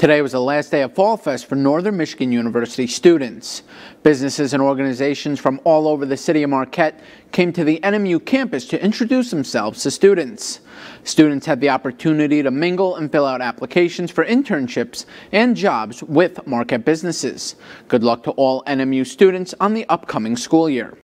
Today was the last day of Fall Fest for Northern Michigan University students. Businesses and organizations from all over the city of Marquette came to the NMU campus to introduce themselves to students. Students had the opportunity to mingle and fill out applications for internships and jobs with Marquette businesses. Good luck to all NMU students on the upcoming school year.